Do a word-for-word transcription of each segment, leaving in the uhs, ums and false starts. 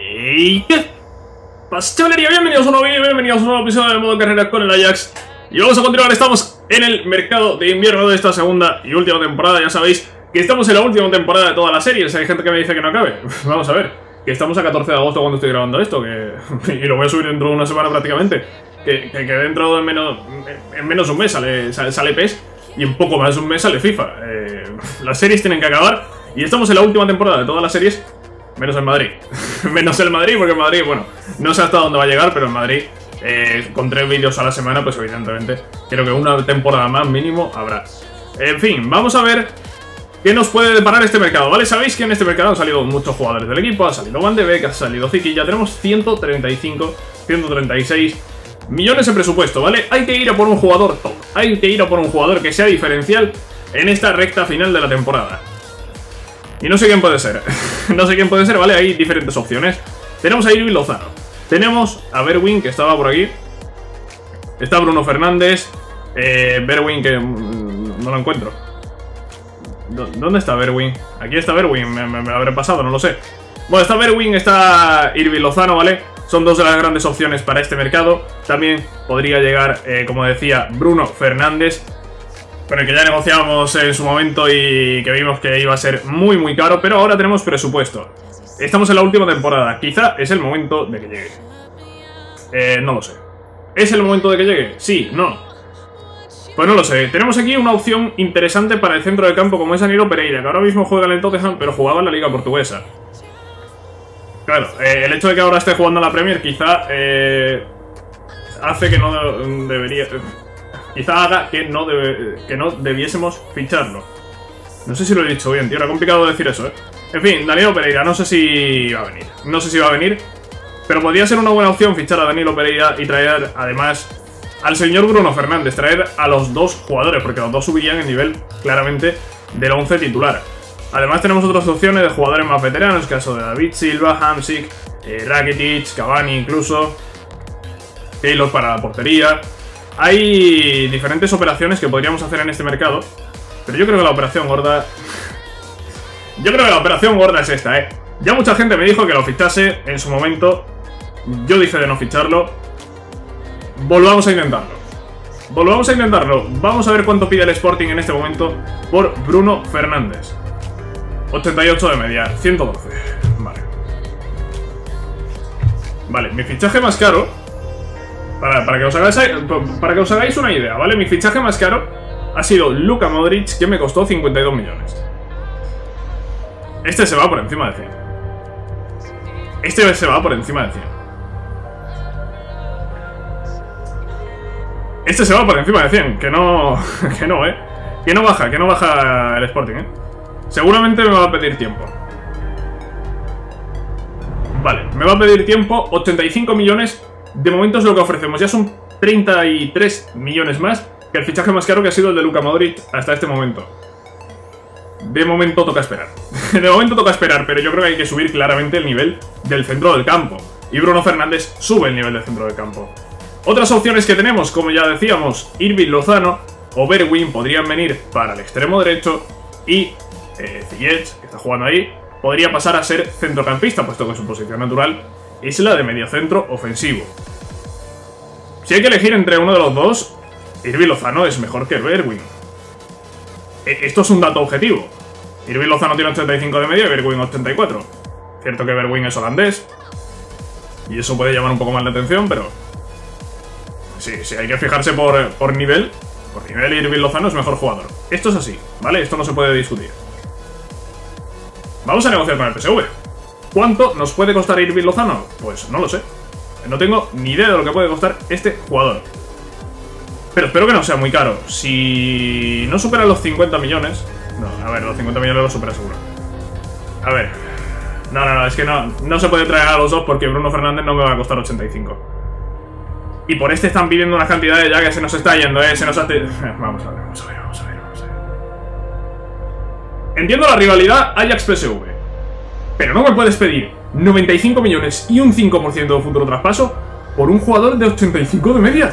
¡Hey! ¿Qué pasa, chavalería? Bienvenidos a un nuevo vídeo, bienvenidos a un nuevo episodio de modo carrera con el Ajax. Y vamos a continuar, estamos en el mercado de invierno de esta segunda y última temporada. Ya sabéis que estamos en la última temporada de toda la serie. Hay gente que me dice que no acabe. Vamos a ver, que estamos a catorce de agosto cuando estoy grabando esto, que y lo voy a subir dentro de una semana prácticamente. Que, que, que dentro de menos, en menos de un mes sale, sale, sale P E S y en poco más de un mes sale FIFA. Eh, las series tienen que acabar y estamos en la última temporada de todas las series. Menos el Madrid. Menos el Madrid, porque el Madrid, bueno, no sé hasta dónde va a llegar, pero el Madrid, eh, con tres vídeos a la semana, pues evidentemente, creo que una temporada más mínimo habrá. En fin, vamos a ver qué nos puede deparar este mercado, ¿vale? Sabéis que en este mercado han salido muchos jugadores del equipo, ha salido Van de Beek, ha salido Ziki, ya tenemos ciento treinta y cinco, ciento treinta y seis millones de presupuesto, ¿vale? Hay que ir a por un jugador top, hay que ir a por un jugador que sea diferencial en esta recta final de la temporada. Y no sé quién puede ser, no sé quién puede ser, ¿vale? Hay diferentes opciones. Tenemos a Irving Lozano, tenemos a Bergwijn, que estaba por aquí. Está Bruno Fernández, eh, Bergwijn, que mmm, no lo encuentro. ¿Dónde está Bergwijn? Aquí está Bergwijn, me, me, me lo habré pasado, no lo sé. Bueno, está Bergwijn, está Irving Lozano, ¿vale? Son dos de las grandes opciones para este mercado. También podría llegar, eh, como decía, Bruno Fernández, con el que ya negociábamos en su momento y que vimos que iba a ser muy muy caro, pero ahora tenemos presupuesto. Estamos en la última temporada, quizá es el momento de que llegue. Eh, no lo sé. ¿Es el momento de que llegue? Sí, no. Pues no lo sé. Tenemos aquí una opción interesante para el centro del campo, como es Danilo Pereira, que ahora mismo juega en el Tottenham, pero jugaba en la Liga Portuguesa. Claro, eh, el hecho de que ahora esté jugando en la Premier quizá eh, hace que no debería... Quizá haga que no, debe, que no debiésemos ficharlo. No sé si lo he dicho bien, tío. Era complicado decir eso, ¿eh? En fin, Danilo Pereira, no sé si va a venir. No sé si va a venir. Pero podría ser una buena opción fichar a Danilo Pereira y traer, además, al señor Bruno Fernández. Traer a los dos jugadores, porque los dos subirían el nivel, claramente, del once titular. Además, tenemos otras opciones de jugadores más veteranos. Caso de David Silva, Hamsik, eh, Rakitic, Cavani incluso. Taylor para la portería. Hay diferentes operaciones que podríamos hacer en este mercado, pero yo creo que la operación gorda... Yo creo que la operación gorda es esta, ¿eh? Ya mucha gente me dijo que lo fichase en su momento. Yo dije de no ficharlo. Volvamos a intentarlo. Volvamos a intentarlo. Vamos a ver cuánto pide el Sporting en este momento por Bruno Fernández. ochenta y ocho de media, ciento doce. Vale. Vale, mi fichaje más caro... Para, para, que os hagáis, para que os hagáis una idea, ¿vale? Mi fichaje más caro ha sido Luka Modric, que me costó cincuenta y dos millones. Este se va por encima de cien. Este se va por encima de cien. Este se va por encima de cien. Que no... Que no, ¿eh? Que no baja, que no baja el Sporting, ¿eh? Seguramente me va a pedir tiempo. Vale, me va a pedir tiempo. ochenta y cinco millones... De momento es lo que ofrecemos, ya son treinta y tres millones más que el fichaje más caro, que ha sido el de Luka Modric hasta este momento. De momento toca esperar. De momento toca esperar, pero yo creo que hay que subir claramente el nivel del centro del campo. Y Bruno Fernández sube el nivel del centro del campo. Otras opciones que tenemos, como ya decíamos, Irving Lozano o Bergwijn podrían venir para el extremo derecho. Y eh, Ziyech, que está jugando ahí, podría pasar a ser centrocampista, puesto que su posición natural es la de mediocentro ofensivo. Si hay que elegir entre uno de los dos, Irving Lozano es mejor que Bergwijn. Esto es un dato objetivo. Irving Lozano tiene ochenta y cinco de media y Bergwijn ochenta y cuatro. Cierto que Bergwijn es holandés y eso puede llamar un poco más la atención, pero... Sí, sí, hay que fijarse por, por nivel. Por nivel, Irving Lozano es mejor jugador. Esto es así, ¿vale? Esto no se puede discutir. Vamos a negociar con el P S V. ¿Cuánto nos puede costar Irving Lozano? Pues no lo sé. No tengo ni idea de lo que puede costar este jugador. Pero espero que no sea muy caro. Si no supera los cincuenta millones... No, a ver, los cincuenta millones los supera seguro. A ver... No, no, no, es que no, no se puede traer a los dos porque Bruno Fernández no me va a costar ochenta y cinco. Y por este están pidiendo unas cantidades ya que se nos está yendo, ¿eh? Se nos hace... Vamos a ver, vamos a ver, vamos a ver, vamos a ver. Entiendo la rivalidad Ajax-P S V. Pero no me puedes pedir noventa y cinco millones y un cinco por ciento de futuro traspaso por un jugador de ochenta y cinco de media.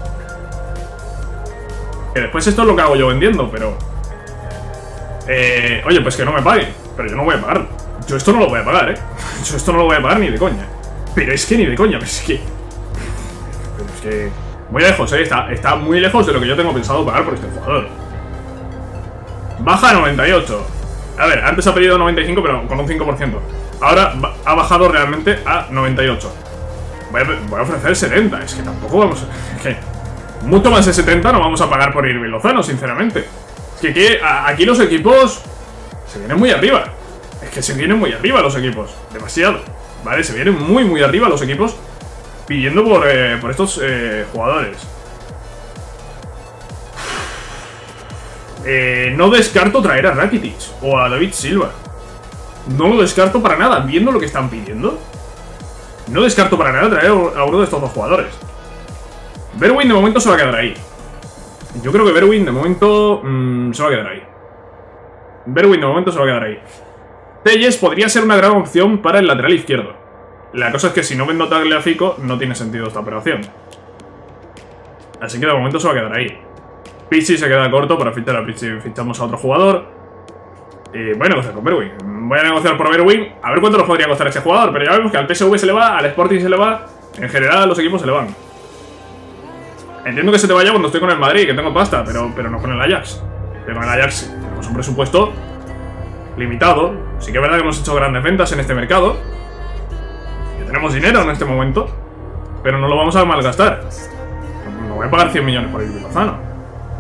Que después esto es lo que hago yo vendiendo, pero... Eh, oye, pues que no me pague. Pero yo no voy a pagar. Yo esto no lo voy a pagar, ¿eh? Yo esto no lo voy a pagar ni de coña. Pero es que ni de coña, es que... Pero es que... Muy lejos, ¿eh? Está, está muy lejos de lo que yo tengo pensado pagar por este jugador. Baja a noventa y ocho. A ver, antes ha pedido noventa y cinco, pero con un cinco por ciento. Ahora ha bajado realmente a noventa y ocho. Voy a, voy a ofrecer setenta. Es que tampoco vamos a... Es que mucho más de setenta no vamos a pagar por Irving Lozano, sinceramente. Es que aquí, a, aquí los equipos se vienen muy arriba. Es que se vienen muy arriba los equipos. Demasiado. Vale, se vienen muy muy arriba los equipos pidiendo por, eh, por estos eh, jugadores. Eh, no descarto traer a Rakitic o a David Silva. No lo descarto para nada, viendo lo que están pidiendo. No descarto para nada traer a uno de estos dos jugadores. Bergwijn de momento se va a quedar ahí. Yo creo que Bergwijn de momento mmm, se va a quedar ahí. Bergwijn de momento se va a quedar ahí. Telles podría ser una gran opción para el lateral izquierdo. La cosa es que si no vendo Tagliafico no tiene sentido esta operación. Así que de momento se va a quedar ahí. Pizzi se queda corto para fichar a Pizzi. Fichamos a otro jugador. Y voy a negociar con Bergwijn. Voy a negociar por Bergwijn. A ver cuánto nos podría costar este jugador. Pero ya vemos que al P S V se le va, al Sporting se le va. En general a los equipos se le van. Entiendo que se te vaya cuando estoy con el Madrid, que tengo pasta, pero, pero no con el Ajax. Pero con el Ajax tenemos un presupuesto limitado. Sí que es verdad que hemos hecho grandes ventas en este mercado. Que tenemos dinero en este momento. Pero no lo vamos a malgastar. No voy a pagar cien millones por Irving Lozano.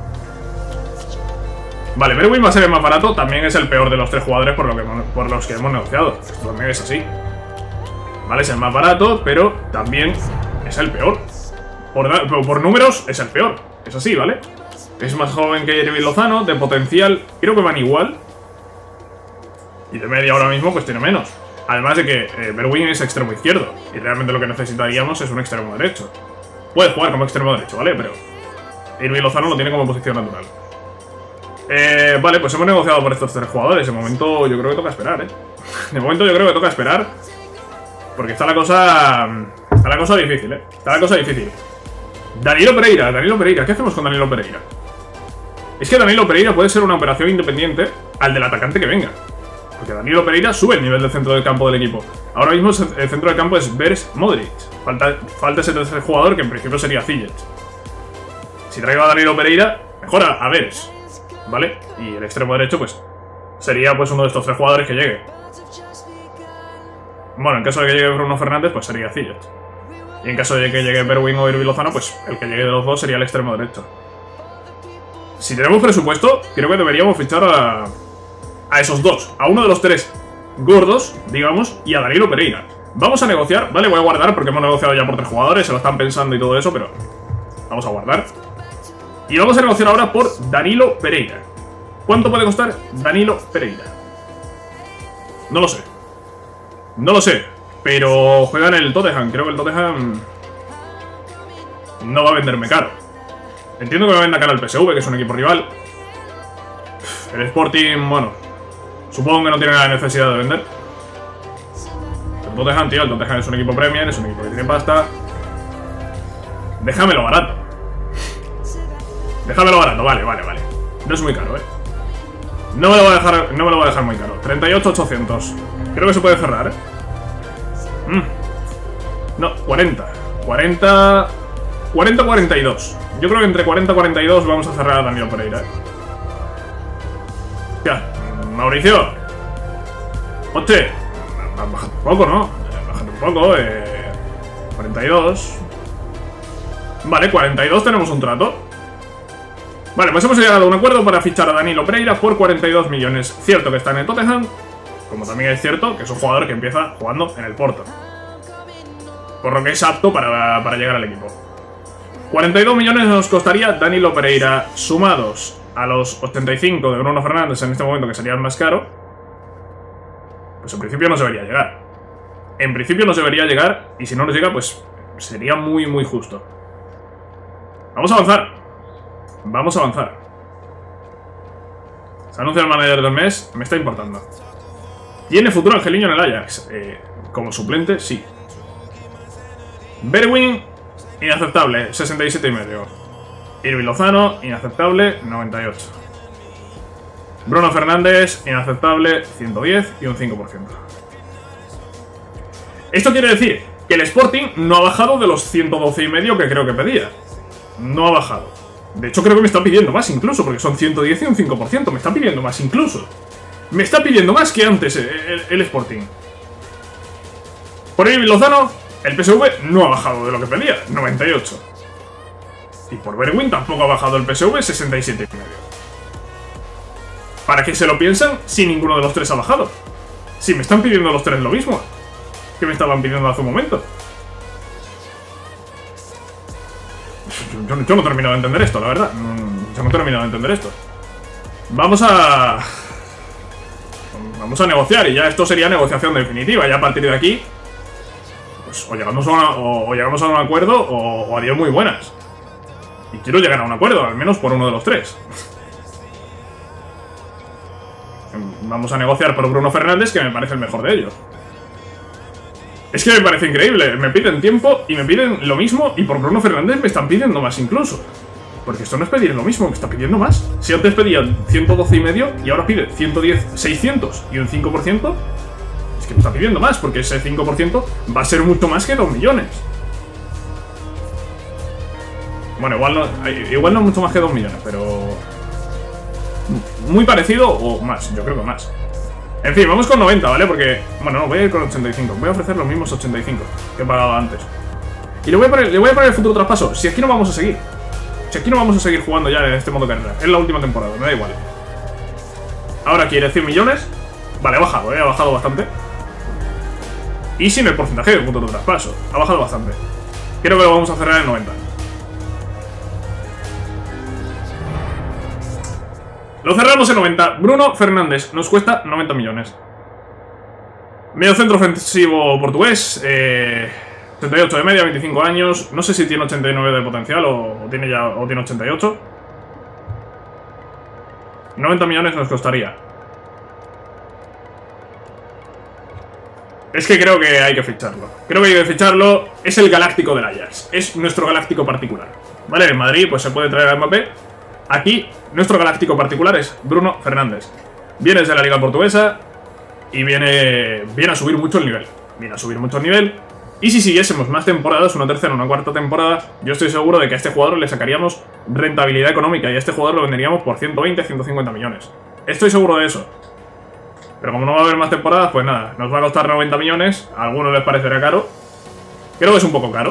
Vale, Bergwijn va a ser el más barato. También es el peor de los tres jugadores por, lo que, por los que hemos negociado. Esto también es así. Vale, es el más barato, pero también es el peor. Por, por números es el peor. Es así, ¿vale? Es más joven que Irving Lozano. De potencial creo que van igual. Y de media ahora mismo pues tiene menos. Además de que eh, Bergwijn es extremo izquierdo. Y realmente lo que necesitaríamos es un extremo derecho. Puede jugar como extremo derecho, ¿vale? Pero Irving Lozano lo tiene como posición natural. Eh, vale, pues hemos negociado por estos tres jugadores. De momento yo creo que toca esperar, ¿eh? De momento yo creo que toca esperar. Porque está la cosa... Está la cosa difícil, ¿eh? Está la cosa difícil. Danilo Pereira, Danilo Pereira. ¿Qué hacemos con Danilo Pereira? Es que Danilo Pereira puede ser una operación independiente al del atacante que venga. Porque Danilo Pereira sube el nivel del centro del campo del equipo. Ahora mismo el centro del campo es Vers Modric. Falta, falta ese tercer jugador que en principio sería Ziyech. Si traigo a Danilo Pereira, mejora a Vers, ¿vale? Y el extremo derecho pues sería pues uno de estos tres jugadores que llegue. Bueno, en caso de que llegue Bruno Fernández pues sería Ziyech. Y en caso de que llegue Bergwijn o Irving Lozano pues el que llegue de los dos sería el extremo derecho. Si tenemos presupuesto, creo que deberíamos fichar a... a esos dos, a uno de los tres gordos, digamos, y a Danilo Pereira. Vamos a negociar, vale, voy a guardar porque hemos negociado ya por tres jugadores, se lo están pensando y todo eso, pero vamos a guardar. Y vamos a negociar ahora por Danilo Pereira. ¿Cuánto puede costar Danilo Pereira? No lo sé. No lo sé, pero juega en el Tottenham, creo que el Tottenham no va a venderme caro. Entiendo que me venda caro el P S V, que es un equipo rival. El Sporting, bueno, supongo que no tiene la necesidad de vender. El Tottenham, tío, el Tottenham es un equipo Premier, es un equipo que tiene pasta. Déjamelo barato. Déjamelo barato, vale, vale, vale. No es muy caro, eh. No me lo voy a dejar, no me lo voy a dejar muy caro. treinta y ocho mil ochocientos. Creo que se puede cerrar, eh. Mm. No, cuarenta. cuarenta. cuarenta a cuarenta y dos. Yo creo que entre cuarenta y cuarenta y dos vamos a cerrar a Danilo Pereira, eh. Ya, Mauricio. Hostia, bájate un poco, ¿no? Bájate un poco, eh. cuarenta y dos. Vale, cuarenta y dos tenemos un trato. Vale, pues hemos llegado a un acuerdo para fichar a Danilo Pereira por cuarenta y dos millones. Cierto que está en el Tottenham, como también es cierto que es un jugador que empieza jugando en el Porto. Por lo que es apto para, para llegar al equipo. cuarenta y dos millones nos costaría Danilo Pereira, sumados a los ochenta y cinco de Bruno Fernández en este momento, que sería el más caro. Pues en principio no se debería llegar. En principio no se debería llegar, y si no nos llega, pues sería muy, muy justo. Vamos a avanzar. Vamos a avanzar. Se anuncia el manager del mes. Me está importando. ¿Tiene futuro Angeliño en el Ajax? Eh, como suplente, sí. Bergwijn, inaceptable, sesenta y siete y medio. Irving Lozano, inaceptable, noventa y ocho. Bruno Fernández, inaceptable, ciento diez y un cinco por ciento. Esto quiere decir que el Sporting no ha bajado de los ciento doce y medio que creo que pedía. No ha bajado. De hecho creo que me está pidiendo más incluso, porque son ciento diez y un cinco por ciento. Me está pidiendo más incluso. Me está pidiendo más que antes el, el, el Sporting. Por Irving Lozano, el P S V no ha bajado de lo que pedía, noventa y ocho. Y por Bergwijn tampoco ha bajado el P S V, sesenta y siete y medio. ¿Para qué se lo piensan si ninguno de los tres ha bajado? Si me están pidiendo los tres lo mismo que me estaban pidiendo hace un momento. Yo, yo no he terminado de entender esto, la verdad. Yo no he terminado de entender esto. Vamos a... Vamos a negociar y ya esto sería negociación definitiva. Ya a partir de aquí, pues o llegamos a, una, o, o llegamos a un acuerdo o, o adiós muy buenas. Y quiero llegar a un acuerdo, al menos por uno de los tres. Vamos a negociar por Bruno Fernández, que me parece el mejor de ellos. Es que me parece increíble. Me piden tiempo y me piden lo mismo. Y por Bruno Fernández me están pidiendo más incluso. Porque esto no es pedir lo mismo, me está pidiendo más. Si antes pedían ciento doce y medio y ahora pide ciento diez, seiscientos y un cinco por ciento, es que me está pidiendo más, porque ese cinco por ciento va a ser mucho más que dos millones. Bueno, igual no, igual no mucho más que dos millones, pero... muy parecido o más, yo creo que más. En fin, vamos con noventa, ¿vale? Porque, bueno, no, voy a ir con ochenta y cinco. Voy a ofrecer los mismos ochenta y cinco que he pagado antes. Y le voy a poner, le voy a poner el futuro traspaso. Si aquí no vamos a seguir. Si aquí no vamos a seguir jugando ya en este modo carrera. Es la última temporada, me da igual. Ahora quiere cien millones. Vale, ha bajado, ¿eh? Ha bajado bastante. Y sin el porcentaje del futuro traspaso. Ha bajado bastante. Creo que lo vamos a cerrar en noventa. Lo cerramos en noventa. Bruno Fernández nos cuesta noventa millones. Medio centro ofensivo portugués. Eh, ochenta y ocho de media, veinticinco años. No sé si tiene ochenta y nueve de potencial o, o tiene ya o tiene ochenta y ocho. noventa millones nos costaría. Es que creo que hay que ficharlo. Creo que hay que ficharlo. Es el galáctico del Ajax. Es nuestro galáctico particular. Vale, en Madrid pues se puede traer a Mbappé. Aquí, nuestro galáctico particular es Bruno Fernández. Viene desde la Liga Portuguesa y viene, viene a subir mucho el nivel. Viene a subir mucho el nivel. Y si siguiésemos más temporadas, una tercera, una cuarta temporada, yo estoy seguro de que a este jugador le sacaríamos rentabilidad económica y a este jugador lo venderíamos por ciento veinte, ciento cincuenta millones. Estoy seguro de eso. Pero como no va a haber más temporadas, pues nada, nos va a costar noventa millones. A algunos les parecerá caro. Creo que es un poco caro.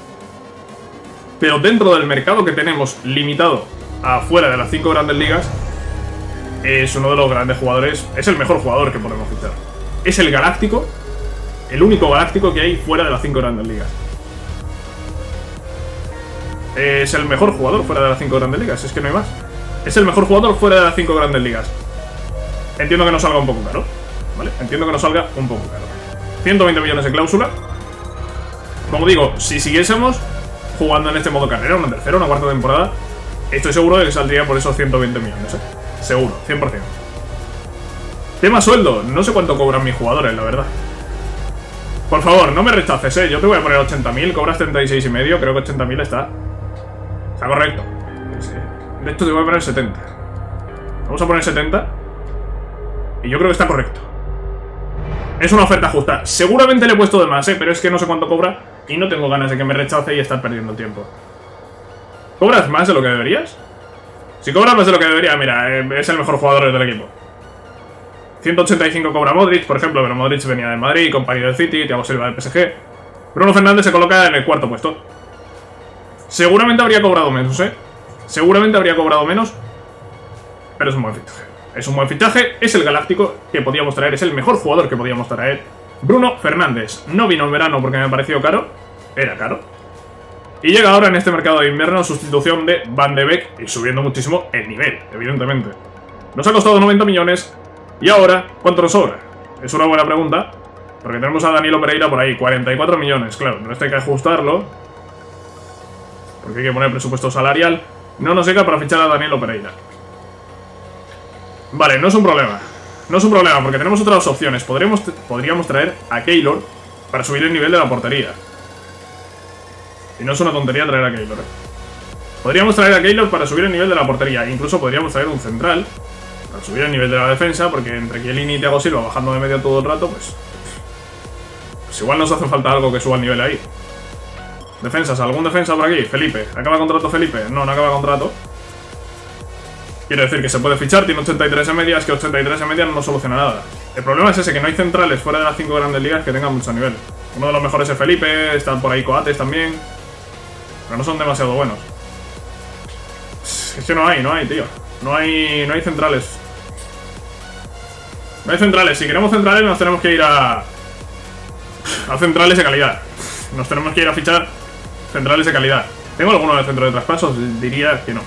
Pero dentro del mercado que tenemos limitado afuera de las cinco grandes ligas, es uno de los grandes jugadores, es el mejor jugador que podemos fichar. Es el galáctico, el único galáctico que hay fuera de las cinco grandes ligas. Es el mejor jugador fuera de las cinco grandes ligas, es que no hay más. Es el mejor jugador fuera de las cinco grandes ligas. Entiendo que nos salga un poco caro, ¿vale? Entiendo que nos salga un poco caro. ciento veinte millones de cláusula. Como digo, si siguiésemos jugando en este modo carrera, una tercera, una cuarta temporada, estoy seguro de que saldría por esos ciento veinte millones, ¿eh? Seguro, cien por cien. Tema sueldo. No sé cuánto cobran mis jugadores, la verdad. Por favor, no me rechaces, ¿eh? Yo te voy a poner ochenta mil, cobras treinta y seis y medio. Creo que ochenta mil está... Está correcto. De hecho, te voy a poner setenta. Vamos a poner setenta. Y yo creo que está correcto. Es una oferta justa. Seguramente le he puesto de más, ¿eh? Pero es que no sé cuánto cobra y no tengo ganas de que me rechace y estar perdiendo el tiempo. ¿Cobras más de lo que deberías? Si cobras más de lo que debería, mira, es el mejor jugador del equipo. ciento ochenta y cinco cobra Modric, por ejemplo, pero Modric venía de Madrid, compañero del City, Thiago Silva del P S G. Bruno Fernández se coloca en el cuarto puesto. Seguramente habría cobrado menos, ¿eh? Seguramente habría cobrado menos, pero es un buen fichaje. Es un buen fichaje, es el galáctico que podíamos traer, es el mejor jugador que podíamos traer. Bruno Fernández. No vino en verano porque me pareció caro. Era caro. Y llega ahora en este mercado de invierno sustitución de Van de Beek y subiendo muchísimo el nivel, evidentemente. Nos ha costado noventa millones. Y ahora, ¿cuánto nos sobra? Es una buena pregunta. Porque tenemos a Danilo Pereira por ahí, cuarenta y cuatro millones. Claro, pero esto hay que ajustarlo. Porque hay que poner presupuesto salarial. No nos llega para fichar a Danilo Pereira. Vale, no es un problema. No es un problema porque tenemos otras opciones. Podríamos, podríamos traer a Keylor para subir el nivel de la portería. Y no es una tontería traer a Keylor, ¿eh? Podríamos traer a Keylor para subir el nivel de la portería. Incluso podríamos traer un central para subir el nivel de la defensa, porque entre Chiellini y Thiago Silva bajando de media todo el rato, pues... Pues igual nos hace falta algo que suba el nivel ahí. Defensas, ¿algún defensa por aquí? Felipe. ¿Acaba contrato Felipe? No, no acaba contrato. Quiere decir que se puede fichar, tiene ochenta y tres en media, es que ochenta y tres en media no soluciona nada. El problema es ese, que no hay centrales fuera de las cinco grandes ligas que tengan mucho nivel. Uno de los mejores es Felipe, están por ahí Coates también, pero no son demasiado buenos. Es que no hay, no hay, tío. No hay, no hay centrales. No hay centrales, si queremos centrales nos tenemos que ir a... A centrales de calidad. Nos tenemos que ir a fichar centrales de calidad. ¿Tengo alguno en el centro de traspasos? Diría que no.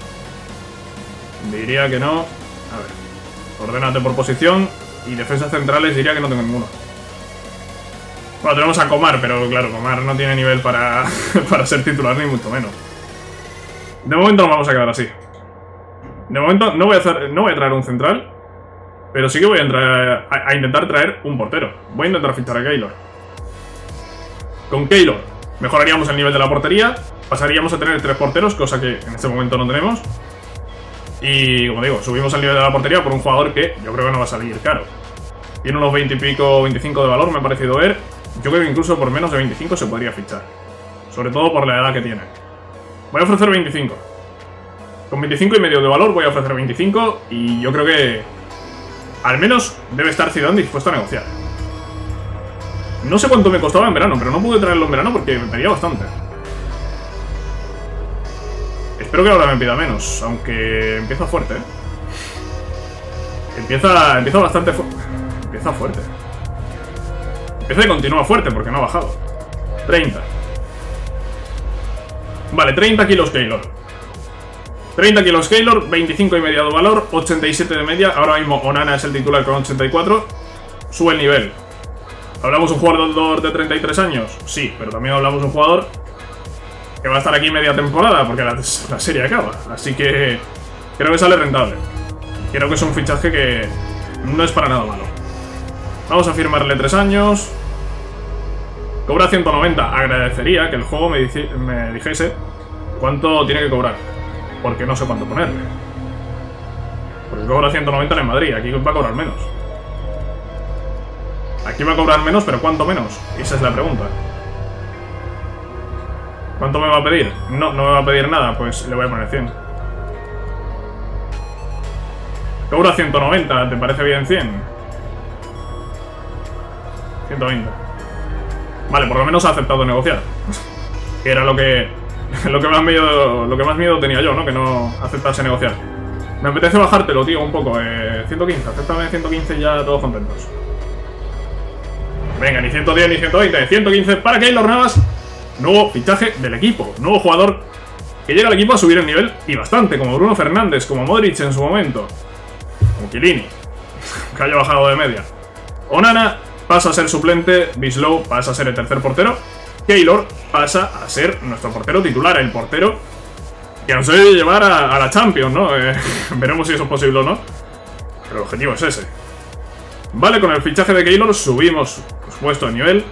Diría que no. A ver. Ordénate por posición. Y defensas centrales diría que no tengo ninguno. Bueno, tenemos a Comar, pero claro, Comar no tiene nivel para, para ser titular, ni mucho menos. De momento nos vamos a quedar así. De momento no voy a, hacer, no voy a traer un central, pero sí que voy a, entrar, a, a intentar traer un portero. Voy a intentar fichar a Keylor. Con Keylor mejoraríamos el nivel de la portería, pasaríamos a tener tres porteros, cosa que en este momento no tenemos. Y como digo, subimos el nivel de la portería por un jugador que yo creo que no va a salir caro. Tiene unos veinte y pico, veinticinco de valor, me ha parecido ver. Yo creo que incluso por menos de veinticinco se podría fichar. Sobre todo por la edad que tiene. Voy a ofrecer veinticinco. Con veinticinco y medio de valor voy a ofrecer veinticinco. Y yo creo que al menos debe estar Zidane dispuesto a negociar. No sé cuánto me costaba en verano, pero no pude traerlo en verano porque me pedía bastante. Espero que ahora me pida menos, aunque empieza fuerte, ¿eh? Empieza, empieza bastante fuerte. Empieza fuerte. Empieza y continúa fuerte porque no ha bajado. treinta. Vale, treinta kilos Keylor. treinta kilos Keylor, veinticinco y medio de valor, ochenta y siete de media. Ahora mismo Onana es el titular con ochenta y cuatro. Sube el nivel. ¿Hablamos de un jugador de treinta y tres años? Sí, pero también hablamos de un jugador que va a estar aquí media temporada porque la, la serie acaba. Así que creo que sale rentable. Creo que es un fichaje que no es para nada malo. Vamos a firmarle tres años. Cobra ciento noventa. Agradecería que el juego me, me dijese cuánto tiene que cobrar, porque no sé cuánto ponerle. Porque cobra ciento noventa en Madrid. Aquí va a cobrar menos. Aquí va a cobrar menos, pero ¿cuánto menos? Esa es la pregunta. ¿Cuánto me va a pedir? No, no me va a pedir nada, pues le voy a poner cien. Cobra ciento noventa, ¿te parece bien cien? ciento veinte. Vale, por lo menos ha aceptado negociar. Que era lo que lo que más miedo, lo que más miedo tenía yo, ¿no? Que no aceptase negociar. Me apetece bajártelo, tío, un poco. Eh, ciento quince, acéptame ciento quince y ya todos contentos. Venga, ni ciento diez ni ciento veinte, ciento quince para Keylor Navas. Nuevo fichaje del equipo, nuevo jugador que llega al equipo a subir el nivel, y bastante, como Bruno Fernández, como Modric en su momento, como Chiellini, que haya bajado de media. Onana pasa a ser suplente, Bislow pasa a ser el tercer portero, Keylor pasa a ser nuestro portero titular, el portero que nos debe llevar a, a la Champions, ¿no? Eh, veremos si eso es posible o no, pero el objetivo es ese. Vale, con el fichaje de Keylor subimos, por supuesto, el nivel.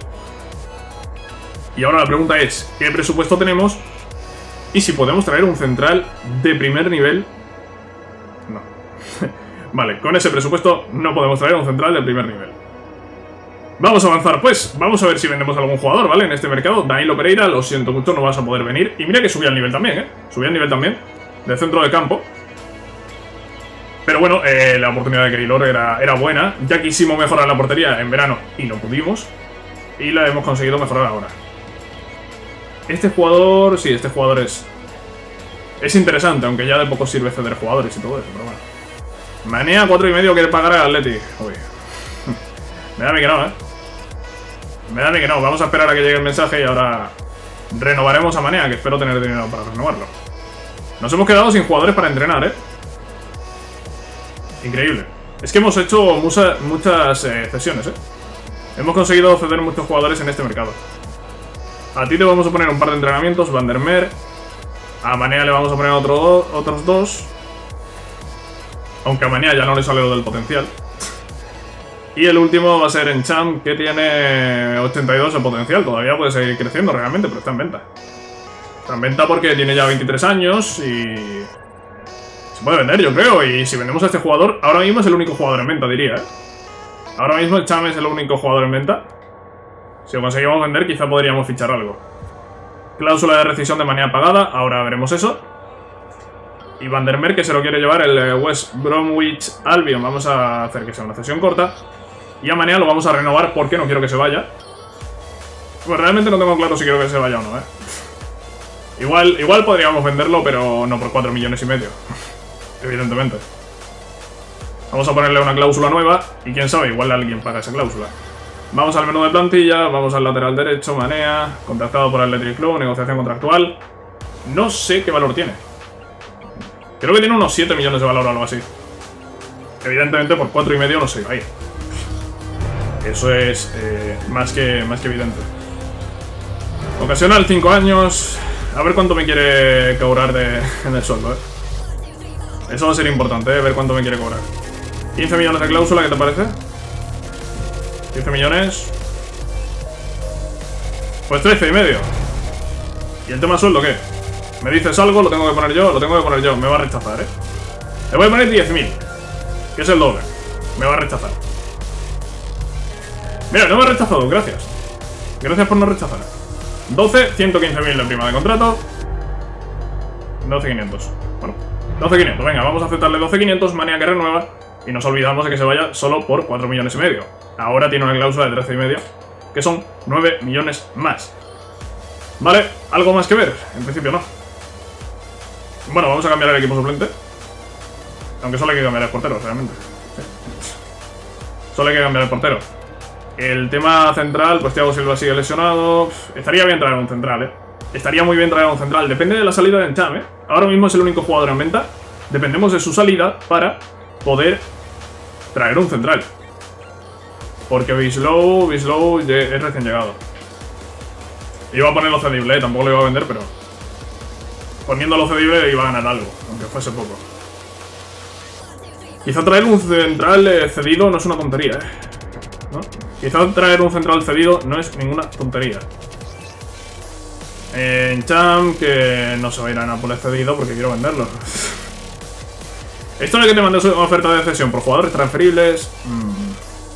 Y ahora la pregunta es, ¿qué presupuesto tenemos? Y si podemos traer un central de primer nivel. No. Vale, con ese presupuesto no podemos traer un central de primer nivel. Vamos a avanzar, pues. Vamos a ver si vendemos a algún jugador, ¿vale? En este mercado. Danilo Pereira, lo siento mucho, no vas a poder venir. Y mira que subía el nivel también, ¿eh? Subía el nivel también. De centro de campo. Pero bueno, eh, la oportunidad de Keylor era, era buena. Ya quisimos mejorar la portería en verano y no pudimos. Y la hemos conseguido mejorar ahora. Este jugador... Sí, este jugador es... Es interesante, aunque ya de poco sirve ceder jugadores y todo eso, pero bueno. Manea cuatro y medio quiere pagar al Atleti. Uy. Me da a mí que no, ¿eh? Me da a mí que no. Vamos a esperar a que llegue el mensaje y ahora renovaremos a Manea, que espero tener dinero para renovarlo. Nos hemos quedado sin jugadores para entrenar, ¿eh? Increíble. Es que hemos hecho mucha, muchas eh, cesiones, ¿eh? Hemos conseguido ceder muchos jugadores en este mercado. A ti te vamos a poner un par de entrenamientos, Van der Meer. A Manea le vamos a poner otro do otros dos. Aunque a Manea ya no le sale lo del potencial. Y el último va a ser Encham, que tiene ochenta y dos de potencial. Todavía puede seguir creciendo realmente, pero está en venta. Está en venta porque tiene ya veintitrés años y... Se puede vender, yo creo, y si vendemos a este jugador, ahora mismo es el único jugador en venta, diría, ¿eh? Ahora mismo el Cham es el único jugador en venta. Si lo conseguimos vender, quizá podríamos fichar algo. Cláusula de rescisión de manera pagada, ahora veremos eso. Y Van der Merk, que se lo quiere llevar el West Bromwich Albion. Vamos a hacer que sea una cesión corta. Y a Manea lo vamos a renovar porque no quiero que se vaya. Pues realmente no tengo claro si quiero que se vaya o no, ¿eh? Igual, igual podríamos venderlo, pero no por cuatro millones y medio. Evidentemente. Vamos a ponerle una cláusula nueva. Y quién sabe, igual alguien paga esa cláusula. Vamos al menú de plantilla, vamos al lateral derecho, Manea, contactado por Athletic Club, negociación contractual. No sé qué valor tiene. Creo que tiene unos siete millones de valor o algo así. Evidentemente por cuatro y medio no se iba a ir. Eso es eh, más, que, más que evidente. Ocasional, cinco años. A ver cuánto me quiere cobrar de, en el sueldo, eh. Eso va a ser importante, eh, ver cuánto me quiere cobrar. quince millones de cláusula, ¿qué te parece? quince millones. Pues trece y medio. ¿Y el tema sueldo qué? Me dices algo, lo tengo que poner yo, lo tengo que poner yo. Me va a rechazar, ¿eh? Le voy a poner diez mil, que es el doble. Me va a rechazar. Mira, no me ha rechazado, gracias. Gracias por no rechazar. doce, ciento quince mil de prima de contrato. doce quinientos. Bueno, doce quinientos, venga, vamos a aceptarle doce quinientos, Manea que renueva. Y nos olvidamos de que se vaya solo por cuatro millones y medio. Ahora tiene una cláusula de trece y medio, que son nueve millones más. Vale, ¿algo más que ver? En principio no. Bueno, vamos a cambiar el equipo suplente. Aunque solo hay que cambiar el portero, realmente. Sí. Solo hay que cambiar el portero. El tema central, pues Thiago Silva sigue lesionado. Estaría bien traer un central, eh. Estaría muy bien traer un central. Depende de la salida de Encham, eh. Ahora mismo es el único jugador en venta. Dependemos de su salida para poder traer un central. Porque Bislow, Bislow es recién llegado. Iba a ponerlo cedible, eh. Tampoco lo iba a vender, pero poniéndolo cedible iba a ganar algo, aunque fuese poco. Quizá traer un central eh, cedido no es una tontería, eh. ¿No? Quizá traer un central cedido no es ninguna tontería. Encham, que no se va a ir a Nápoles cedido porque quiero venderlo. Esto de que te mandes una oferta de cesión por jugadores transferibles, mmm,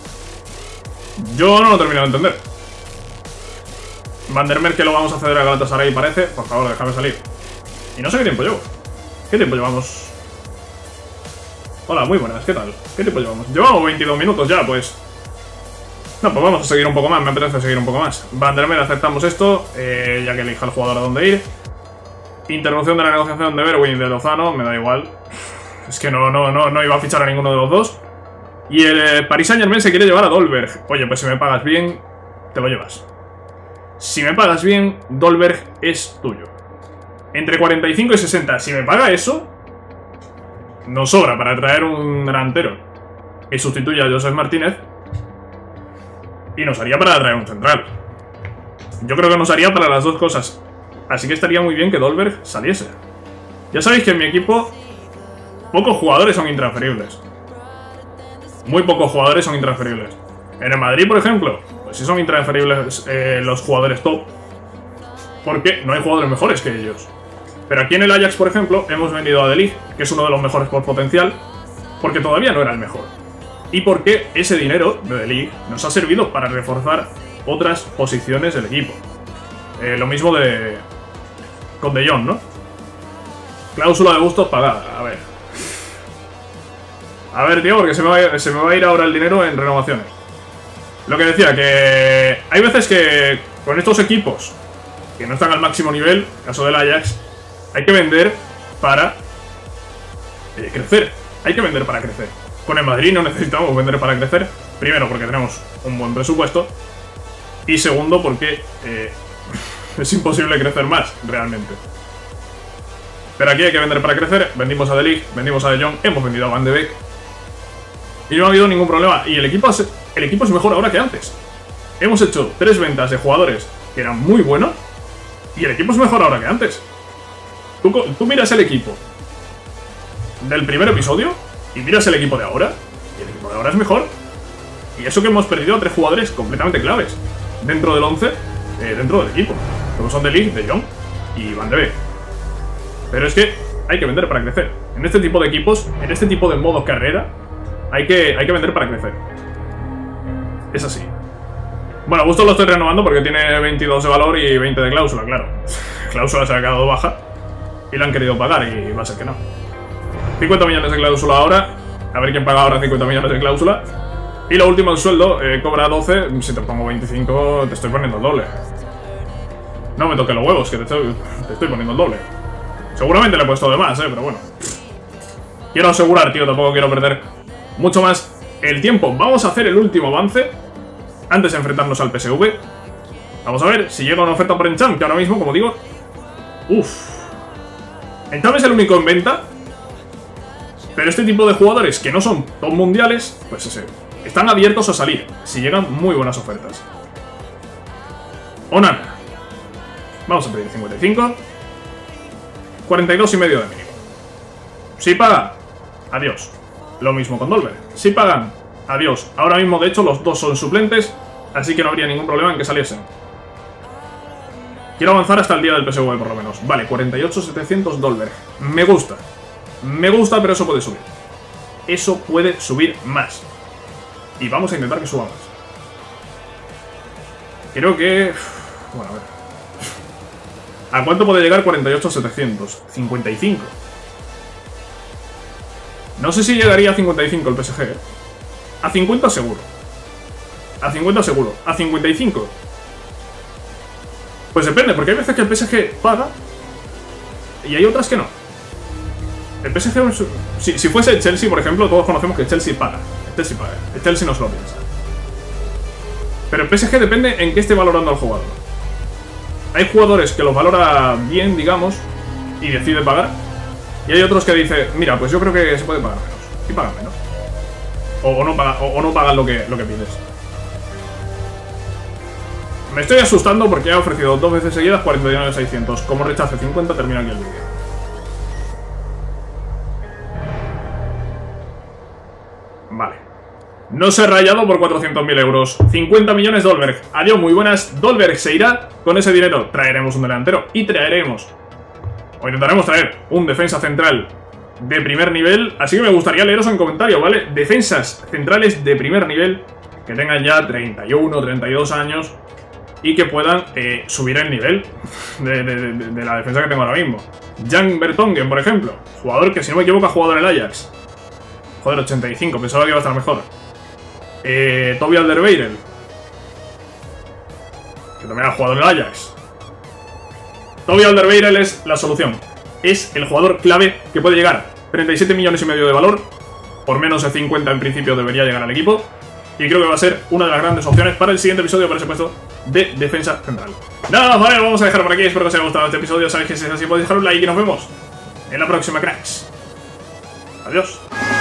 yo no lo termino de entender. Van der Merk que lo vamos a ceder a Galatasaray, parece. Por favor, déjame salir. Y no sé qué tiempo llevo. ¿Qué tiempo llevamos? Hola, muy buenas, ¿qué tal? ¿Qué tiempo llevamos? Llevamos veintidós minutos ya, pues. No, pues vamos a seguir un poco más, me apetece seguir un poco más. Van der Merk, aceptamos esto, eh, ya que elija el jugador a dónde ir. Interrupción de la negociación de Berwin y de Lozano, me da igual. Es que no, no, no, no iba a fichar a ninguno de los dos. Y el eh, Paris Saint-Germain se quiere llevar a Dolberg. Oye, pues si me pagas bien, te lo llevas. Si me pagas bien, Dolberg es tuyo. Entre cuarenta y cinco y sesenta. Si me paga eso, nos sobra para traer un delantero que sustituya a Joseph Martínez. Y nos haría para traer un central. Yo creo que nos haría para las dos cosas. Así que estaría muy bien que Dolberg saliese. Ya sabéis que en mi equipo pocos jugadores son intransferibles. Muy pocos jugadores son intransferibles. En el Madrid, por ejemplo, pues sí son intransferibles eh, los jugadores top. Porque no hay jugadores mejores que ellos. Pero aquí en el Ajax, por ejemplo, hemos vendido a De Ligt, que es uno de los mejores por potencial, porque todavía no era el mejor. Y porque ese dinero de De Ligt nos ha servido para reforzar otras posiciones del equipo. Eh, lo mismo de con De Jong, ¿no? Cláusula de gustos pagada, a ver. A ver, tío, porque se me, va, se me va a ir ahora el dinero en renovaciones. Lo que decía, que hay veces que con estos equipos que no están al máximo nivel, caso del Ajax, hay que vender para eh, crecer. Hay que vender para crecer. Con el Madrid no necesitamos vender para crecer. Primero, porque tenemos un buen presupuesto. Y segundo, porque eh, es imposible crecer más, realmente. Pero aquí hay que vender para crecer. Vendimos a De Ligt, vendimos a De Jong, hemos vendido a Van de Beek. Y no ha habido ningún problema. Y el equipo, es, el equipo es mejor ahora que antes. Hemos hecho tres ventas de jugadores que eran muy buenos. Y el equipo es mejor ahora que antes. Tú, tú miras el equipo del primer episodio y miras el equipo de ahora. Y el equipo de ahora es mejor. Y eso que hemos perdido a tres jugadores completamente claves dentro del once, eh, dentro del equipo. Como son De Ligt, De Jong y Van de Beek. Pero es que hay que vender para crecer. En este tipo de equipos, en este tipo de modos carrera, hay que, hay que vender para crecer. Es así. Bueno, Gusto lo estoy renovando porque tiene veintidós de valor y veinte de cláusula, claro. Cláusula se ha quedado baja y la han querido pagar y va a ser que no. cincuenta millones de cláusula ahora. A ver quién paga ahora cincuenta millones de cláusula. Y lo último, el sueldo, eh, cobra doce. Si te pongo veinticinco, te estoy poniendo el doble. No me toques los huevos, que te estoy, te estoy poniendo el doble. Seguramente le he puesto de más, eh, pero bueno. Quiero asegurar, tío, tampoco quiero perder mucho más el tiempo. Vamos a hacer el último avance antes de enfrentarnos al P S V. Vamos a ver si llega una oferta por Encham, que ahora mismo, como digo... Uff. Encham es el único en venta. Pero este tipo de jugadores que no son top mundiales, pues ese, están abiertos a salir si llegan muy buenas ofertas. Onana. Vamos a pedir cincuenta y cinco. cuarenta y dos y medio de mínimo. Si paga, adiós. Lo mismo con Dolberg. Si pagan, adiós. Ahora mismo, de hecho, los dos son suplentes, así que no habría ningún problema en que saliesen. Quiero avanzar hasta el día del P S V, por lo menos. Vale, cuarenta y ocho setecientos Dolberg. Me gusta. Me gusta, pero eso puede subir. Eso puede subir más. Y vamos a intentar que suba más. Creo que... Bueno, a ver. ¿A cuánto puede llegar cuarenta y ocho setecientos? cincuenta y cinco. No sé si llegaría a cincuenta y cinco el P S G, ¿eh? A cincuenta seguro. A cincuenta seguro. A cincuenta y cinco. Pues depende, porque hay veces que el P S G paga y hay otras que no. El P S G, si, si fuese el Chelsea, por ejemplo, todos conocemos que el Chelsea paga. El Chelsea paga. El Chelsea no se lo piensa. Pero el P S G depende en qué esté valorando al jugador. Hay jugadores que los valora bien, digamos, y decide pagar. Y hay otros que dicen, mira, pues yo creo que se puede pagar menos. Y pagan menos. O, o, no, paga, o, o no pagan lo que, lo que pides. Me estoy asustando porque ha ofrecido dos veces seguidas cuarenta y nueve seiscientos. Como rechace cincuenta, termina aquí el vídeo. Vale. No se ha rayado por cuatrocientos mil euros. cincuenta millones Dolberg. Adiós, muy buenas. Dolberg se irá. Con ese dinero traeremos un delantero. Y traeremos, o intentaremos traer, un defensa central de primer nivel. Así que me gustaría leeros en comentario, ¿vale? Defensas centrales de primer nivel que tengan ya treinta y uno, treinta y dos años y que puedan eh, subir el nivel de, de, de, de la defensa que tengo ahora mismo. Jan Vertonghen, por ejemplo. Jugador que, si no me equivoco, ha jugado en el Ajax. Joder, ochenta y cinco. Pensaba que iba a estar mejor. Eh, Toby Alderweireld, que también ha jugado en el Ajax. Toby Alderweireld es la solución. Es el jugador clave que puede llegar. treinta y siete millones y medio de valor. Por menos de cincuenta en principio debería llegar al equipo. Y creo que va a ser una de las grandes opciones para el siguiente episodio, para ese puesto de defensa central. Nada, vale, vamos a dejar por aquí. Espero que os haya gustado este episodio. Sabéis que si es así podéis dejar un like y nos vemos en la próxima, cracks. Adiós.